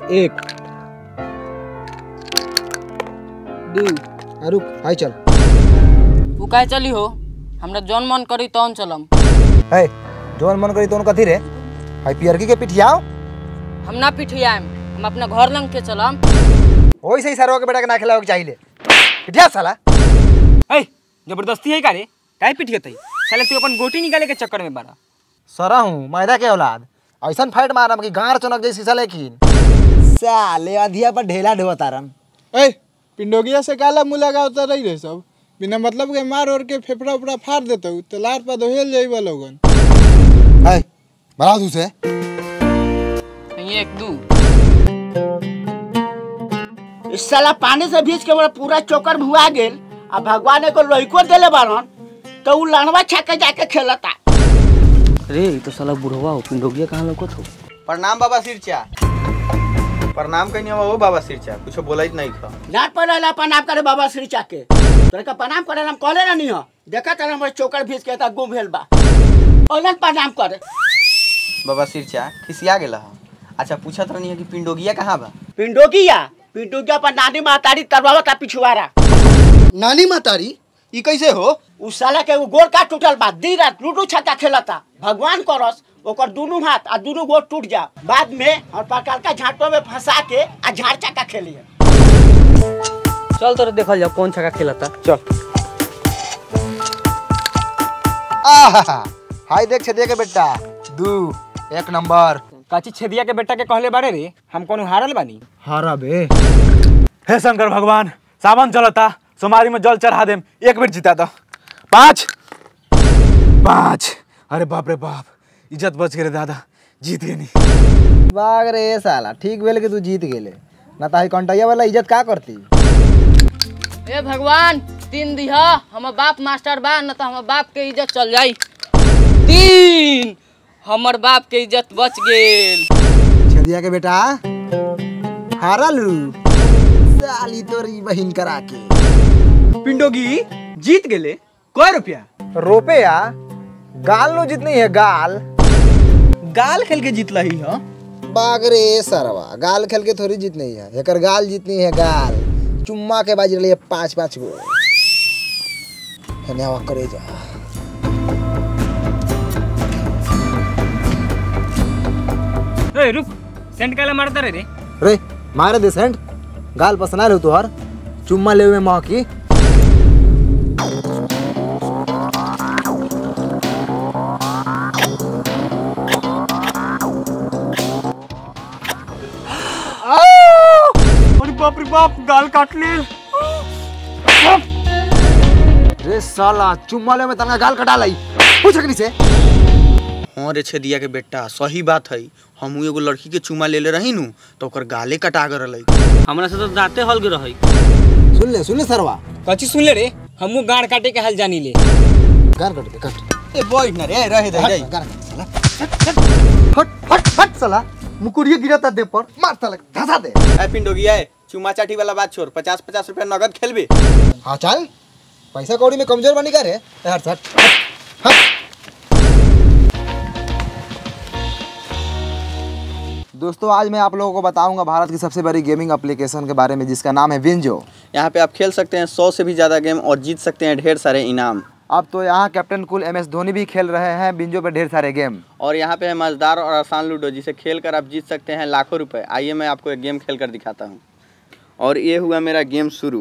1 2 रुक हाय चल तू काहे चली हो हमरा जौन मन करी तौन चलम है जौन मन करी तौन कथी रे हाय पियरकी के पिठियाओ हम ना पिठियाम हम अपना घर लंग के चलम ओई सही सरवा के बेटा के ना खिलावे के चाहिए पिठिया साला ए जबरदस्ती है का रे काहे पिठियत है साले तू अपन गोटी निकाले के चक्कर में बड़ा सरा हूं मैदा के औलाद ऐसन फाइट मारम कि गांर चनक जैसी साले लेकिन साले अधिया पर ढेला ढोतारम ए पिंडोगिया से काला मुलाका उतर रही रे सब बिना मतलब के मार और के फेफड़ा उपड़ा फाड़ देते हो तो लार पर दोहेल जाइबा लोगन है बड़ा तू से 1 2 इस साला पानी से भीज के पूरा चोकर भुआ गेल आ भगवान को लइको देले बारन तो उ लनवा छक्के जाके खेलता रे तो साला बुढ़वा हो पिंडोगिया कहां लौकत हो प्रणाम बाबा सिरचा प्रणाम कहीं हो बाबा सिरचा कुछ बोला ही नहीं खा लाट पर ला प्रणाम करे बाबा श्री चाके तोरे का प्रणाम करे हम कहले ना नहीं हो देखा तने हमर चोकर भीज के ता गुम भेल बा ओलन प्रणाम करे बाबा सिरचा खिसिया गेला अच्छा पूछत रहनी है कि पिंडोगिया कहाँ बा पिंडोगिया पर नानी मातारी तरवावा ता पिछुआरा नानी मातारी ई कैसे हो उ साला के उ गोड़ का टूटल बा दिन रात लूडो छक्का खेलता भगवान करस ओकर दोनों हाथ आ दोनों गोड़ टूट जा बाद में और पकाल का झांटो में फंसा के आ झाड़ चक्का खेलिए चल तोरे देखल जाओ कौन छक्का खेलता चल आहा हाय देख छदिया के बेटा 2 1 नंबर काची छेदिया के बेटा के कहले बारे रे हम कोनो हारल बानी हारा बे हे शंकर भगवान सावन चलता सोमारी में जल चढ़ा देम 1 मिनट जीता तो 5 अरे बाप रे बाप इज्जत बच गए दादा जीत गए नहीं बाग रे साला ठीक भेल के तू जीत गेले ना ताही कंटैया वाला इज्जत का करती ए भगवान 3 दिहा हमर बाप मास्टर बा न त हमर बाप के इज्जत चल जाई 3 हमर बाप के इज्जत बच गेल छदिया के बेटा हारलू साली तोरी बहिन करा के पिंडोगी जीत गेले कै रुपया गाल नो जितनी है गाल गाल खेल के जीतला ही हां बाग रे सरवा गाल खेल के थोड़ी जीतनी है एकर गाल जितनी है गाल चुम्मा के बाजी रही 5 गो हनेवा करे जा ए रुक सेंट काला मारता रे मारे दे सेंट गाल पसना ले तोहर चुम्मा ले में मां की बाप रे बाप गाल काट ले रे साला चुम्मा ले में तना गाल कटा लाई पूछ कनी से हाँ रे छेदिया के बेटा सही बात है हम एगो लड़की के चुमा ले रही नु तो ओकर गाले कटा गए रही हमरा से तो दांते हल गे रही सुन ले सरवा कची सुन ले रे हमहु गाड़ काटे के हाल जानी ले गाल कट दे कट ए बैठ ना रे रहे दे गाल साला फट साला मुकुड़िया गिरता दे पर मार साला धसा दे ए पिंडोगिया चुमा चाटी वाला बात छोड़ 50 रुपया नगद खेलबे हां चल पैसा कौड़ी में कमजोर बनी करे यार सट दोस्तों आज मैं आप लोगों को बताऊंगा भारत की सबसे बड़ी गेमिंग एप्लीकेशन के बारे में जिसका नाम है विंजो। यहाँ पे आप खेल सकते हैं 100 से भी ज़्यादा गेम और जीत सकते हैं ढेर सारे इनाम। अब तो यहाँ कैप्टन कूल MS धोनी भी खेल रहे हैं विंजो पे ढेर सारे गेम। और यहाँ पे है मज़ेदार और आसान लूडो जिसे खेल कर आप जीत सकते हैं लाखों रुपए। आइए मैं आपको एक गेम खेल कर दिखाता हूँ। और ये हुआ मेरा गेम शुरू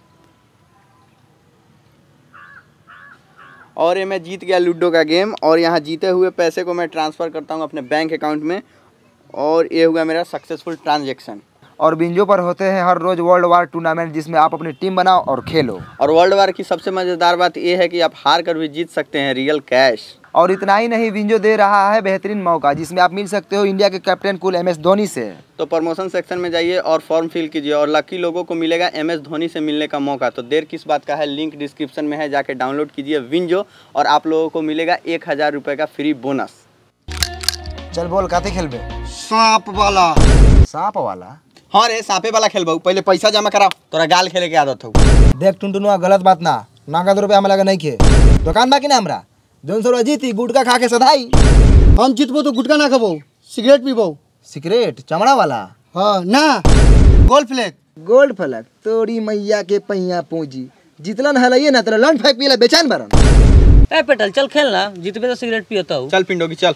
और ये मैं जीत गया लूडो का गेम और यहाँ जीते हुए पैसे को मैं ट्रांसफ़र करता हूँ अपने बैंक अकाउंट में और ये हुआ मेरा सक्सेसफुल ट्रांजैक्शन। और विंजो पर होते हैं हर रोज़ वर्ल्ड वार टूर्नामेंट जिसमें आप अपनी टीम बनाओ और खेलो। और वर्ल्ड वार की सबसे मज़ेदार बात यह है कि आप हार कर भी जीत सकते हैं रियल कैश। और इतना ही नहीं विंजो दे रहा है बेहतरीन मौका जिसमें आप मिल सकते हो इंडिया के कैप्टन कूल MS धोनी से। तो प्रमोशन सेक्शन में जाइए और फॉर्म फिल कीजिए और लकी लोगों को मिलेगा MS धोनी से मिलने का मौका। तो देर किस बात का है, लिंक डिस्क्रिप्शन में है, जाके डाउनलोड कीजिए विंजो और आप लोगों को मिलेगा 1000 रुपये का फ्री बोनस। चल बोल काते खेलबे? सांप वाला। सांप वाला? हाँ रे सांपे वाला खेल पहले पैसा जमा कराओ, तोरा गाल खेले के आदत हो। देख टुनटुनुआ गलत बात ना, नगद रुपया हमें लगा नहीं खे दुकान बाकी ना हमरा जौन सौ जीती गुटका खा के सधाई। हम जीतबो तो गुटका ना खबो, सिगरेट पीबो। सिगरेट चमड़ा वाला? हाँ ना गोल्ड फ्लैग। गोल्ड फ्लैग तोरी मैया के पैया पूंजी जितलन हलाइए ना तेरा लंड फेंक पियला बेचैन बरन। ए पेटल चल खेल ना, जीतबे तो सिगरेट पियता हूँ। चल पिंडोगी चल।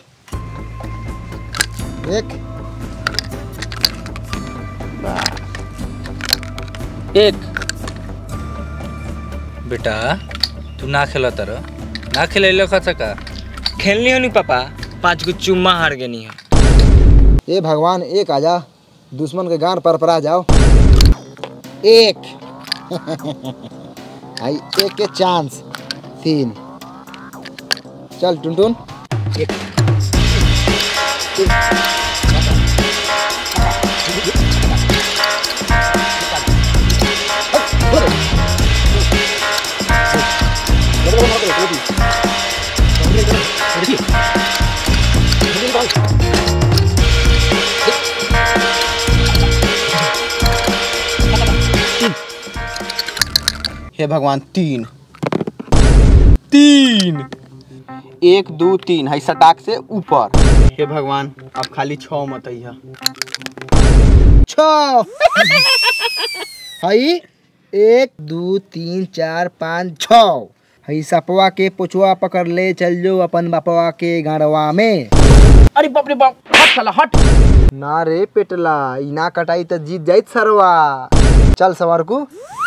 एक बेटा तू ना खेला तर ना खेल का खेलनी हो नहीं पापा, 5 गो चुम्मा हार गनी है। ए भगवान एक आजा, दुश्मन के गान पर आ जाओ। एक आई एक के चांस 3 चल टुनटुन। हे भगवान 3 1 2 3 है सटाक से ऊपर। हे भगवान अब खाली 6 मत है। 6 हई 1 2 3 4 5 6 हई सपवा के पुछवा पकड़ ले चल जो अपन बापवा के गाड़वा में। अरे बाप रे बाप, हट साला हट। ना रे पेटला इना कटाई तो जीत जाइत सरवा। चल सवार को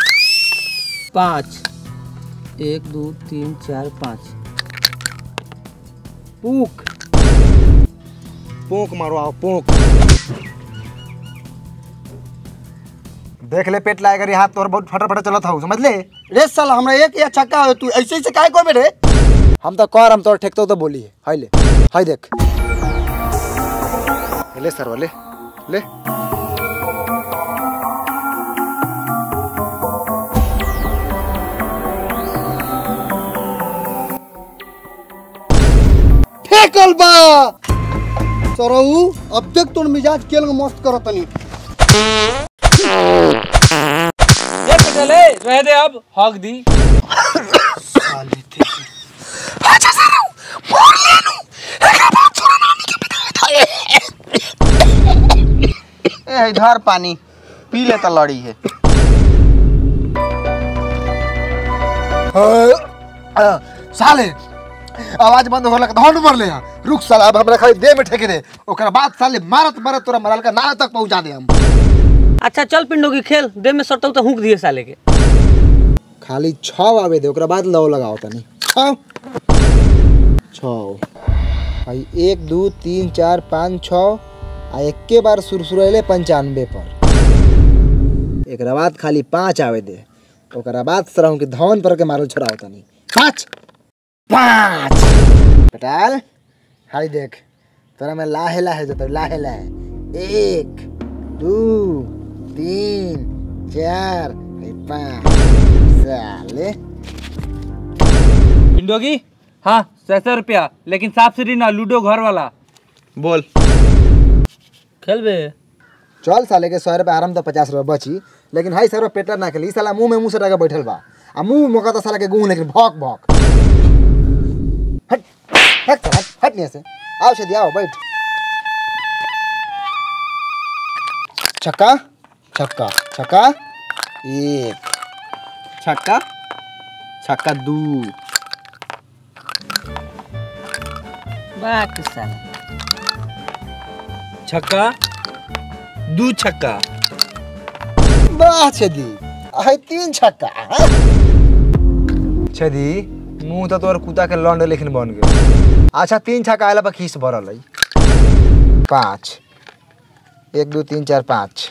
5 1 2 3 4 5 पूक पोंक मारो आओ पोंक। देख ले पेट लाएगा रे हाथ तोर बहुत फटाफट चलत हूँ समझ ले। रे साला हमरा एक या छक्का हो तू ऐसे ऐसे काहे कोबे रे। हम तो कर हम तोर ठेकतो तो बोली है। हाय ले हाय देख ले सरवा ले ले। फेकल बा सरऊ अब तक तोर मिजाज केल मस्त करतनी। ये पेटले रह दे अब हक दी। साले थे अच्छा सरऊ मोर लेनु एकरा बात छोड़ा नानी के पिता ए इधर पानी पी ले तो लड़ी है। साले आवाज बंद हो लगा धौन मर ले रुक साला अब हमरा खाली देह में ठेके दे ओकरा बाद साले मारत मारत तोरा मरल का नाला तक पहुंचा दे हम। अच्छा चल पिंडोगी खेल, दे में सटल तो हुक दिए साले के। खाली 6 आवे दे ओकरा बाद लव लगाओ तनी। 6 भाई 1 2 3 4 5 6 आ एक के बार सुरसुरैले 95 पर। एकरा बाद खाली 5 आवे दे ओकरा बाद सरहु के धौन पर के मारल छोड़ाओ तनी। 5 पटाल हाय देख तोरा में लाहे लाहे जतो लाहे लाहे 1 2 3 4 5 साले। पिंडोगी हाँ 600 रुपया, लेकिन साफ सीढ़ी ना लूडो घर वाला। बोल खेल बे चल साले के 100 रुपये आराम तो 50 रुपये बची लेकिन हाई सर पेटर ना खेली साला मुंह में मुंह सटा के बैठल बा आ मुंह मौका तो साला के गुंह लेकिन भौक भौक। हट हट हट हट नहीं से आओ से आओ बैठ। छक्का छक्का छक्का 1 छक्का छक्का 2 बाक साला छक्का 2 छक्का। वाह छेदी आई 3 छक्का। छेदी मुंह तो तोर कुत्ता के लौंडे लेकिन बन गए। अच्छा 3 छक्का आला पर खीस भरल है। 5 1 2 3 4 5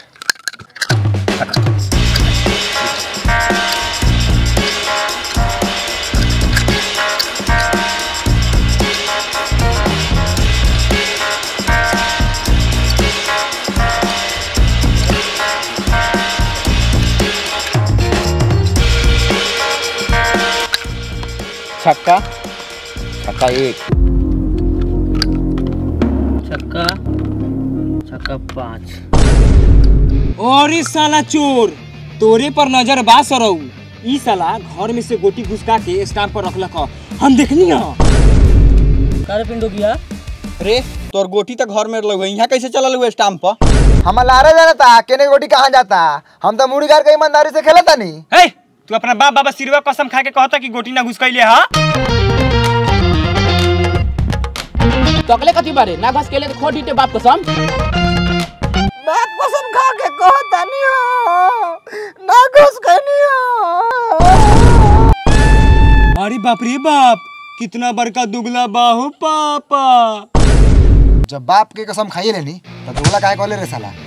छक्का छक्का 1 छक्का छक्का 5। और इस साला चोर तोरे पर नजर बा सरऊ। ई साला घर में से गोटी घुसका के स्टाम्प पर रखलक ह, हम देखनी ह। कारे पिंडोगिया रे तोर गोटी तो घर में लग यहाँ कैसे चलल हुए स्टाम्प पर। हम लारे जानता केने गोटी कहाँ जाता। हम तो मुड़ी गार के ईमानदारी से खेलता नहीं। हे तू अपना बाप बाबा सिरवा कसम खा के कहता कि गोटी ना घुस कैले हा। तकले कथी बारे ना घस केले तो खोटी ते बाप कसम। बाप कसम खा के कहता नहीं हो ना घुस कैनी हो। अरे बाप रे बाप कितना बड़का दुगला बाहू पापा। जब बाप के कसम खाइए लेनी तो दुगला काहे कहले रे साला।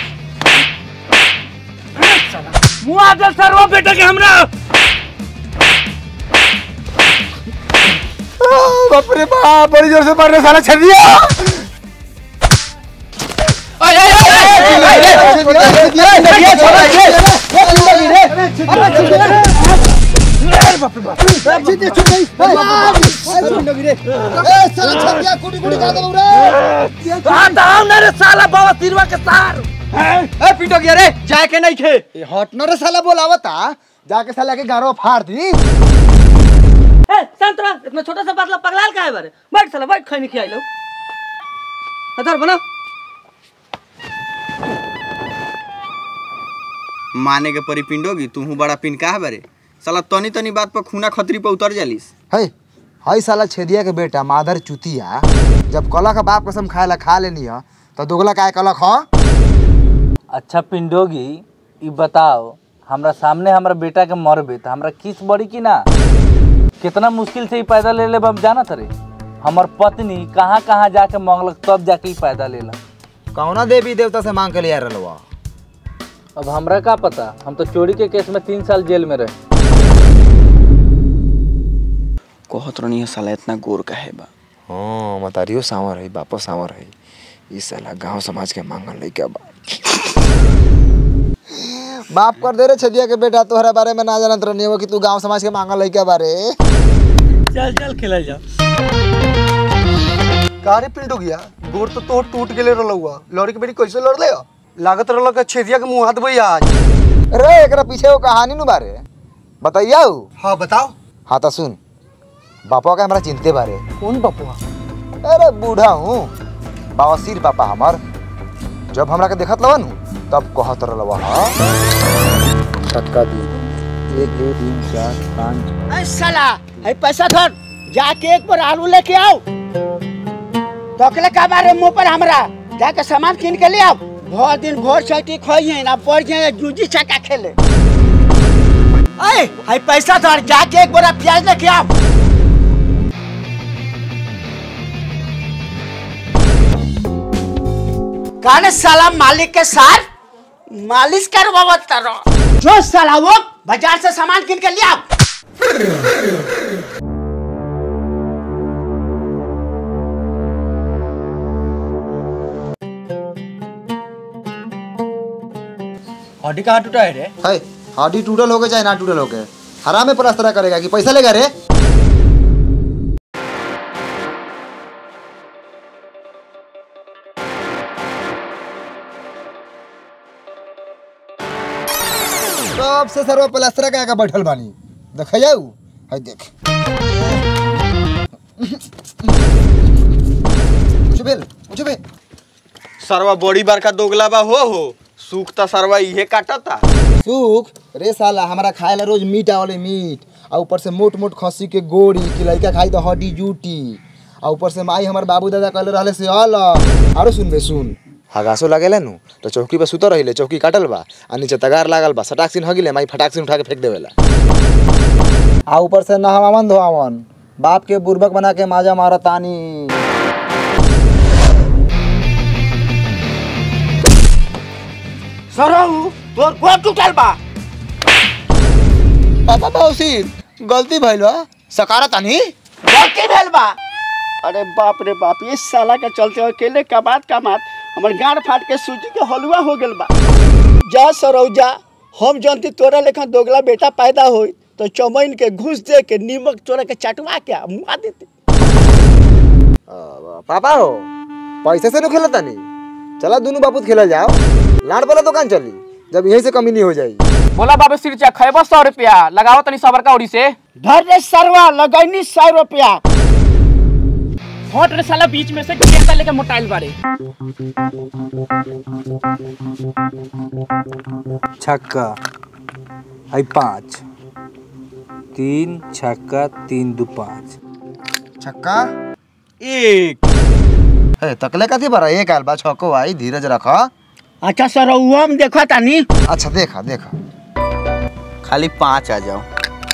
मुआ दे सरवा बेटा के हमरा। बाप रे बाप बड़ी जोर से मार रहे साला छेदिया। पिटो गया रे जाए के नहीं खे। हटनो रे साला बोलावता जाके साला के गारो फाड़ दी। संतरा इतना छोटा सा पतला पगलाल का है बारे। बैठ साला बैठ खैनी खियाई लो। इधर बना। माने के परी पिंडोगी तू बड़ा पिन का है बारे साला तनी तनी बात पर खूना खतरी पर उतर जालिस। हाय साला छेदिया के बेटा मादर चुतिया जब कला का बाप कसम खाएला खा लेनी है तो दोगला काहे कलक ह। अच्छा पिंडोगी ई बताओ हमरा सामने हमरा बेटा के मरबे तो हमरा किस बड़ी की ना। कितना मुश्किल से ही पैदा ले ले हम जाना थरे। हमर पत्नी कहाँ कहाँ जाके मांगलक तब जाके ही पैदा लेला। कौना देवी देवता से मांग के ले आ रहलवा। अब हमरा का पता हम तो चोरी के केस में 3 साल जेल में रहे। कहत रहनी है साला इतना गोर का है बा। हाँ मतारियो सांवर है बापो सांवर है। इस साला गांव समाज के मांगल लइका बा। बाप कर दे रे छदिया के बेटा तोहरा बारे में ना जानत रहनी हो कि तू गांव समाज के मांगल लइका बारे। चल चल खेला जा। कारे पिंडो गया गोर तो तोड़ टूट गेले रहलुआ लड़की बेटी कैसे लड़ ले लागत रहल के छेदिया के मुंह हाथ भई आज। रे एकरा पीछे वो कहानी नु बारे बताइया। हां बताओ। हाँ तो सुन बापा का हमरा चिंते बारे। कौन बापुआ? अरे बूढ़ा हूँ बावसीर पापा हमार जब हमरा के देखत लवन तब कहत रहलवा टटका दी 1 2 3 4 5 ऐ साला है पैसा धर जाके एक बार आलू लेके आओ। तकले का बारे मुंह पर हमरा जाके सामान किन के ले आओ। भर दिन भोर छठी खोइए ना पड़ जाए जूजी चक्का खेले। ऐ है पैसा धर जाके एक बार प्याज लेके आओ। काने साला मालिक के साथ मालिश करवावत तारो। जो साला वो बाजार से सामान किन के ले आओ। हड्डी कहाँ टूटा है रे? हड्डी टूटल हो गए चाहे ना टूटल हो गए हराम में प्लास्टर करेगा कि पैसा लेगा रे। सबसे सर्व प्लास्टर का बैठल बानी देख जाऊ है देख कुछ भी सरवा बड़ी बार का दोगला बा हो सूख ता सरवा इहे काटता। सूख रे साला हमारा खाए ला रोज मीट आवले मीट आ ऊपर से मोट मोट खस्सी के गोड़ी कि लड़का खाई तो हड्डी जूटी आ ऊपर से माई हमार बाबू दादा कहले रहले से अलग। आरो सुन बे सुन हगासो लगेला नु तो चौकी पे सुत रहिले चौकी काटल बा आ नीचे तगार लागल बा सटाक्सिन हगिले माई फटाक्सिन उठा के फेंक देवेला आ ऊपर से नहावन धोआवन बाप के बुर्बक बना के माजा मारतानी। सरऊ तोर को टूटल बा। पापा बाउसीर गलती भइल बा सकारतानी गलती भेल बा। अरे बाप रे बाप ये साला के चलते अकेले कमात हमर गाड़ फाट के सूजी के हलवा हो गेल बा। जा सरऊ जा हम जानती तोरा लेखन दोगला बेटा पैदा होई तो चमैन के घुस दे के नीमक तोरा के चटवा के मुआ देते। पापा हो पैसे से नु खेलतानी चला दोनों बापूत खेला जाओ लाड़ वाला दुकान चली जब यहीं से कमी नहीं हो जाएगी। बोला बाबे सिरचा खैबो 100 रुपया लगाओ तनी सबर का उड़ी से। धर रे सरवा लगैनी 100 रुपया। हट रे साला बीच में से कैसा लेके मोटाइल बारे। छक्का आई 5 3 छक्का 3 2 5 छक्का एक है तकले कथी बरा एक आल बा छक्को आई धीरज रख। अच्छा सर हम देखा तानी। अच्छा देखा देखा खाली 5 आ जाओ।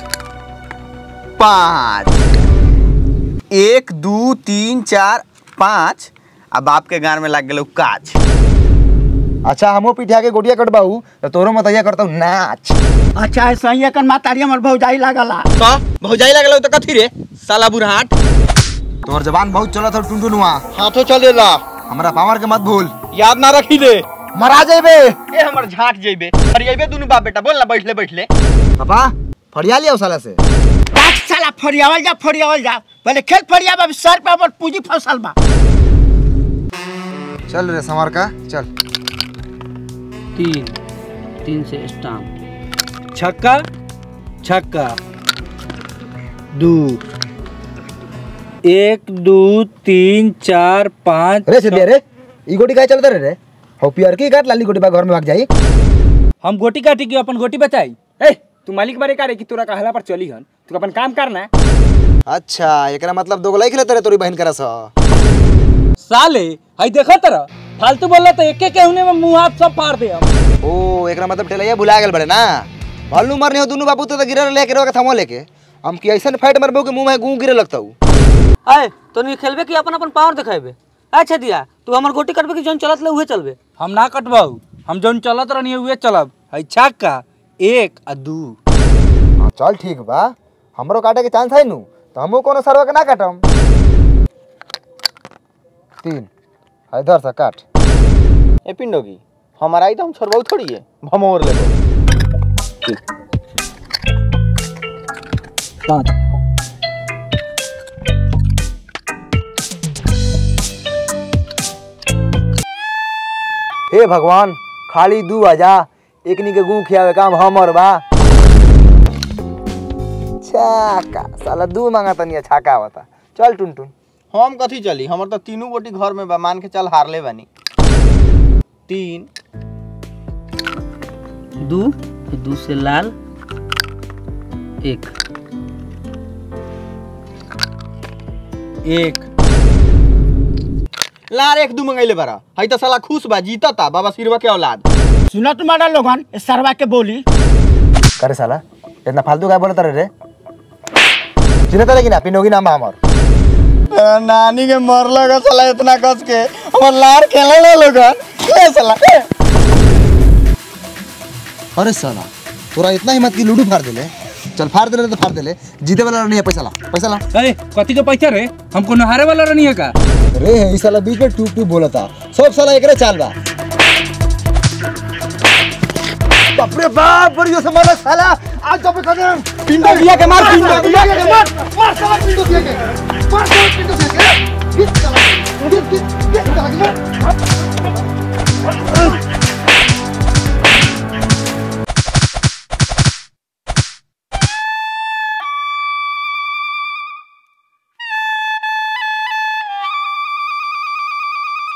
5 1 2 3 4 5 अब आपके गान में लग गए काच। अच्छा हमो पिठिया के गोटिया कटबाऊ तो तोरो मतैया करता हूँ नाच। अच्छा ऐसा ही एक मातारी हमर भौजाई लागला। का भौजाई लगल तो कथी रे साला बुढ़ाट। तोहर जबान बहुत चलत हो टुनटुनुआ। हाथों चलेला हमरा पावर के मत भूल। याद ना रखी दे मरा जेबे। ए हमर झाट जेबे फरियाबे दुनु बाप बेटा बोल ना बैठले बैठले। पापा फरिया लिया साला से। काट साला फरियावल जा पहले खेल फरियाबा सर पे हमर पूंजी फसल बा। चल रे समर का चल। 3 से स्टाम्प। छक्का छक्का 2 1 2 3 4 5 रे सिद्धे रे ई गोटी काहे चलत रे हो पियर की काट लाली गोटी बा घर में भाग जाई। हम गोटी काटी के अपन गोटी बचाई। ए तू मालिक बारे का रे कि तोरा कहला पर चली हन तू अपन काम करना। अच्छा एकरा मतलब दोगला ही खेलत रे तोरी बहन करस। साले हई देखा तरा फालतू बोलला तो एक कहने में मुंह हाथ सब फाड़ दे हम। ओ एकरा मतलब टेलैया भुला गेल बड़े ना। भालू मरने हो दुनु बाबू तो गिरर लेके रो के थमो लेके हम की ऐसन फाइट मारबो के मुंह में गूं गिरे लगता हूं। आए तो नहीं खेलबे कि अपन अपन पावर दिखाबे। अच्छा दिया तू हमर गोटी कटबे कि जोन चलत ले उहे चलबे। हम ना कटबाऊ हम जोन चलत रहनी उहे चलब। हई छक्का 1 आ 2 हां चल ठीक बा हमरो काटे के चांस है नु तो हमो कोनो सरवा के ना काटम। 3 इधर से काट। ए पिंडोगी हमारा आई तो हम छोड़बाऊ थोड़ी है भमोर लेबो। 5 हे भगवान खाली 2 आजा एकनी के गूं खियावे काम हमर बा। छक्का साला 2 मांगा तनी छक्का आवता। चल टुनटुन हम कथी चली हमर तो तीनों गोटी घर में बा मान के चल हार ले बानी। 3 2 से लाल 1 1 लार 1 2 मंगैले बारा हई तो साला खुश बा जीतता बाबा सिरवा के औलाद। सुनो तुम्हारा लोगन इस सरवा के बोली। करे साला इतना फालतू काय बोलत रे चिन्हत लेकिन ना पिनोगी नाम हमर। नानी के मर लगा साला इतना कस के हमर लार खेले ले लोगन ले साला। अरे साला तोरा इतना हिम्मत की लूडो फाड़ देले। चल फाड़ देले तो फाड़ देले जीते वाला नहीं है पैसा ला। अरे कथी के पैसा रे हमको नहारे वाला रहनी है का। अरे ई साला बीच में टूप टूप बोलता सब साला एकरे चाल बा। बाप रे बाप बड़ियो से मारा साला आज तो कदम पिंडोगिया के मार पिंडोगिया के मार साला पिंडोगिया के मार साला पिंडोगिया के किस साला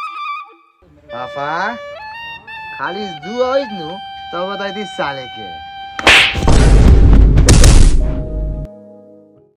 पापा खाली 2 आइज नु तब बताई थी साले के।